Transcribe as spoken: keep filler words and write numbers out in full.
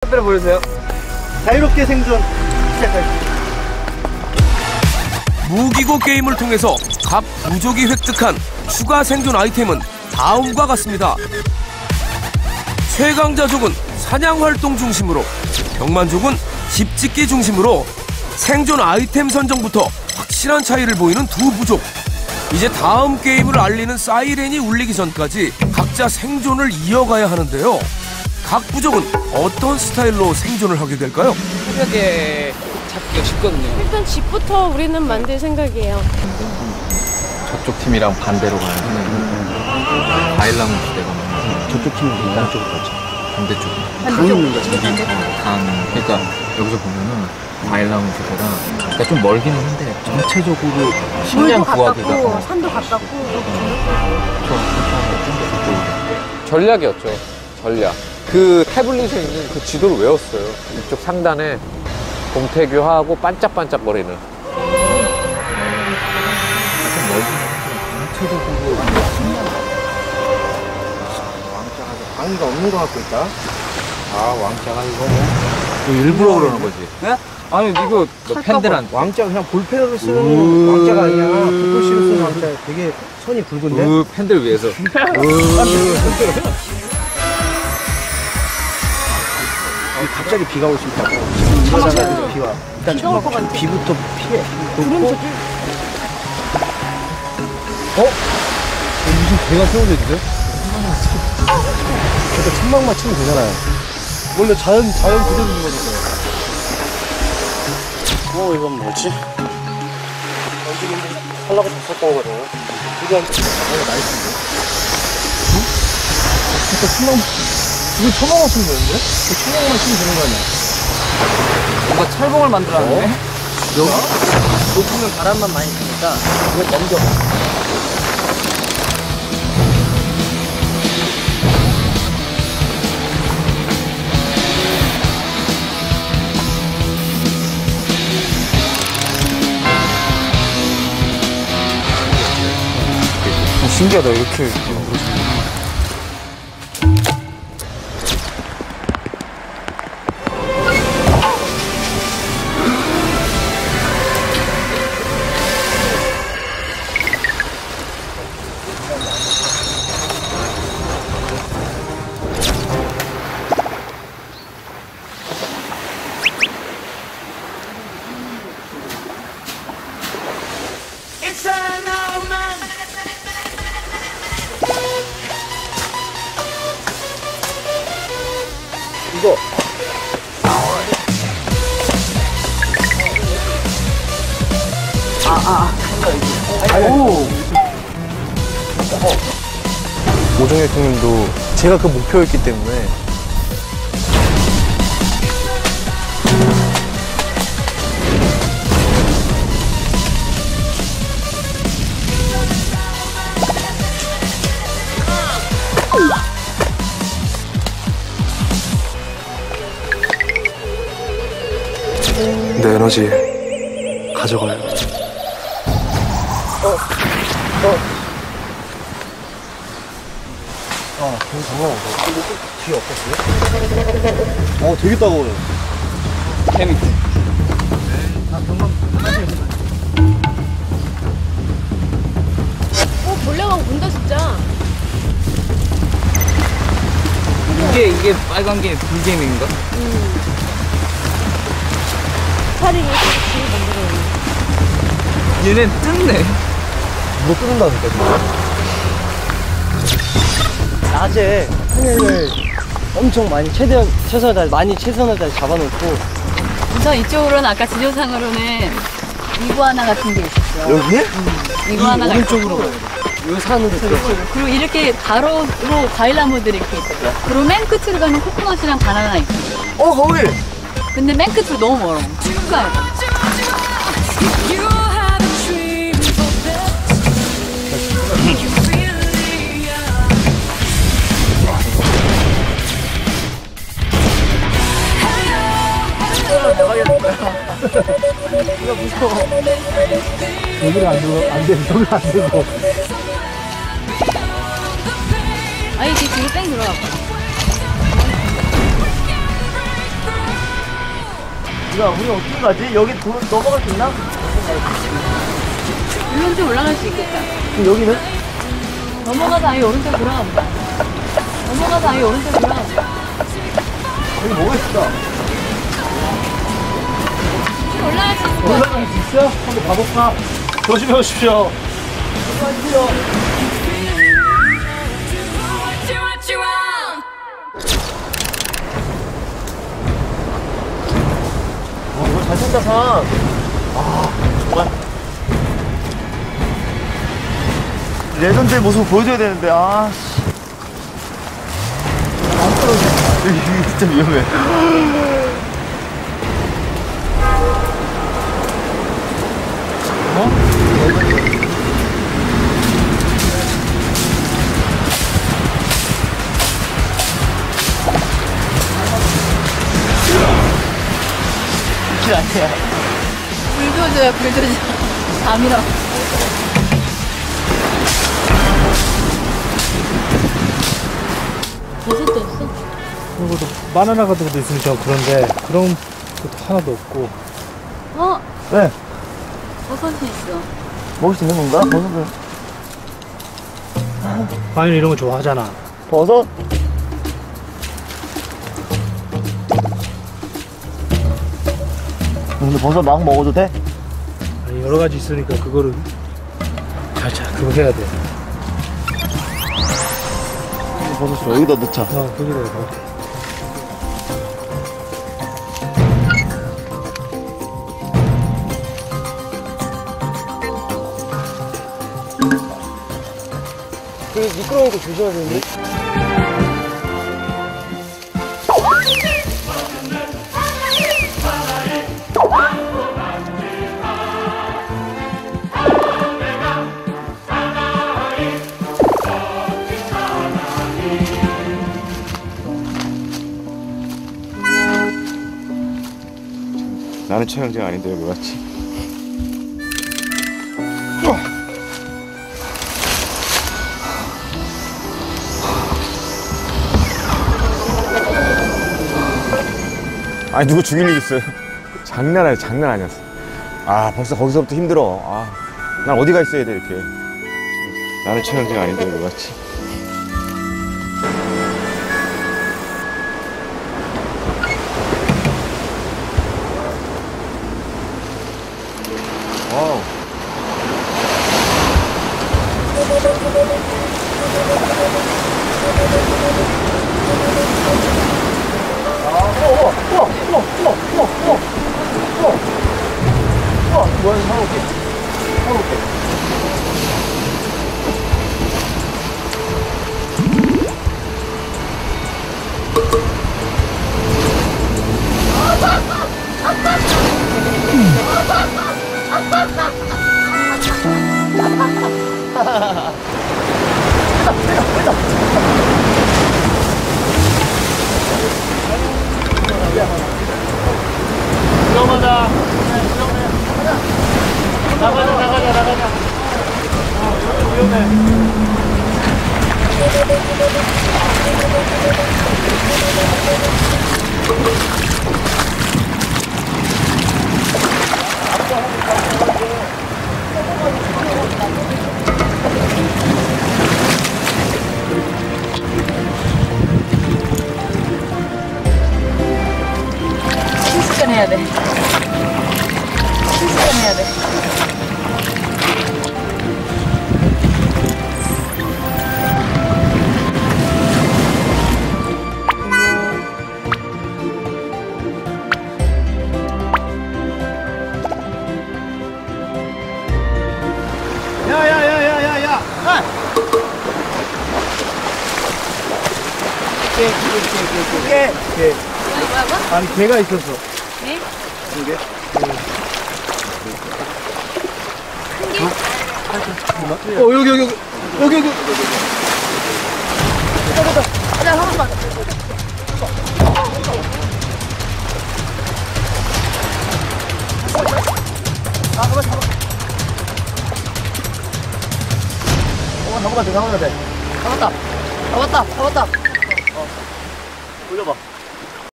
카메라 보여주세요. 자유롭게 생존 시작할게요. 무기고 게임을 통해서 각 부족이 획득한 추가 생존 아이템은 다음과 같습니다. 최강자족은 사냥활동 중심으로, 병만족은 집짓기 중심으로 생존 아이템 선정부터 확실한 차이를 보이는 두 부족. 이제 다음 게임을 알리는 사이렌이 울리기 전까지 각자 생존을 이어가야 하는데요. 각 부족은 어떤 스타일로 생존을 하게 될까요? 새벽에 잡기가 쉽거든요. 일단 집부터 우리는 만들 생각이에요. 저쪽 팀이랑 반대로 가야 돼. 음. 과일나무 시대 가면 저쪽 팀은 어느 쪽으로 가죠? 반대쪽. 강 있는 거죠? 어, 강. 그러니까 여기서 보면은 과일나무 시대가 그러니까 좀 멀기는 한데 전체적으로 식량 구하기가 어. 산도 가깝고. 전략이었죠. 전략. 그 태블릿에 있는 그 지도를 외웠어요. 이쪽 상단에 동태교하고 반짝반짝거리는. 강의가 없는 것 같고 있다. 아 왕자가 이거 뭐 일부러 그러는 거지. 네? 아니 이거 너 팬들한테 왕자 그냥 볼펜으로 쓰는 왕자가 아니야. 붓글씨로 쓰는 왕자. 되게 선이 굵은데. 으, 팬들 위해서. 갑자기 비가 올 수 있다고. 차마가 비와. 일단 천막 비부터 피해. 구름 저기. 어? 무슨 배가 세워져 있는데? 그러니까 천막만 치면 되잖아요. 원래 자연 자연 그대로 있는 거니까요. 어 이건 뭐지? 원주민들이 하려고 줬었던 거거든요. 우리한테 장난이 많이 쓴데. 응? 진짜 천막 이거 천막만 치면 되는데? 그 천막만 치면 되는 거 아니야? 뭔가 철봉을 만들었는데? 어? 여기? 높으면 바람만 많이 드니까 이거 넘겨. 신기하다 이렇게. 이거 아아 아, 오 오정혁 형님도 제가 그 목표였기 때문에 내 에너지 가져가요. 어, 어. 아, 되게 장난 아니다. 근데 좀 뒤에 없었어요? 어, 되게 따가워요. 재밌지? 아, 병만 어, 벌레왕 본다 진짜. 이게 이게 빨간 게 불개미인가? 음. 파리 이렇게 만들어. 얘는 뜯네. 뭐 뜯는다니까, 지금. 낮에 하늘을 엄청 많이 최대한 최선을 다해 많이 최선을 다해 잡아놓고. 우선 이쪽으로는 아까 지도상으로는 이구아나 같은 게 있었어요. 여기에? 음, 이구아나가 오른쪽으로 가요. 요 산으로 그렇죠. 그리고 이렇게 가로로 과일나무들이 이렇게 있었어요. 그리고 맨 끝으로 가면 코코넛이랑 바나나 있어요. 어, 거기! 근데 맨 끝으로 너무 멀어. 쭉 가야 돼. 이거 무서워. 여기를 안 들어, 안 돼, 여기를 안 되고. 아니, 뒤 뒤로 뺑 들어가. 야, 우리 어떻게 가지? 여기 도, 넘어갈 수 있나? 물론 좀 올라갈 수 있겠다. 그럼 여기는? 넘어가서 아예 오른쪽 돌아가보자. 넘어가서 아예 오른쪽 돌아가보자. 여기 뭐가 있을까? 올라갈 수 있을 것 같아. 올라갈 수 있어? 한번 가볼까? 조심해 오십시오. 어, 이거 잘생겼다, 산. 아, 정말. 레전드의 모습을 보여줘야 되는데, 아, 씨. 안 떨어져. 여기 진짜 위험해. 길 아니야. 불도저야, 불도저. 다 밀어. 버섯도 없어? 그리고 바나나 같은 것도 있으면 좀 그런데 그런 것도 하나도 없고. 어? 네. 버섯이 있어. 먹을 수 있는 건가? 버섯을. 과연 이런 거 좋아하잖아. 버섯? 근데 버섯 막 먹어도 돼? 아니 여러 가지 있으니까 그거를 자자 그거 해야 돼. 버섯 줘. 여기다 넣자. 어, 거기다 넣어. 되게 미끄러운 거 조심해야 되는데? 나는 촬영장 아닌데 왜 왔지? 아니 누구 죽일 일 있어요? 장난 아니야, 장난 아니었어. 아 벌써 거기서부터 힘들어. 아, 난 어디가 있어야 돼 이렇게. 나는 촬영장 아닌데 왜 왔지? 와우. 뭐야, 사올게. 사올게. 위험하다. 위험해. 나가자, 나가자, 나가자. 어, 위험해. 순식간 해야 돼. 순식간 해야 돼. 야야야야야야! 아! 개, 개, 개, 개, 개. 개. 뭐라고? 아니 개가 있었어. 네? 이게? 어 여기 여기 여기 여기 여기. 가자 한 번만. 아 잡아 잡아. 어 잡아야 돼 잡아야 돼. 잡았다 잡았다 잡았다. 어 올려봐.